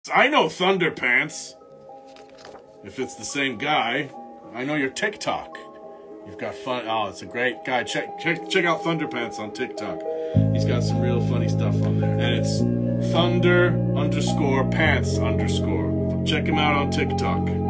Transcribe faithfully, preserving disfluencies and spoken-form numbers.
I know Thunderpants. If it's the same guy, I know your TikTok. You've got fun. Oh, it's a great guy. Check check check out Thunderpants on TikTok. He's got some real funny stuff on there, and it's Thunder underscore Pants underscore. Check him out on TikTok.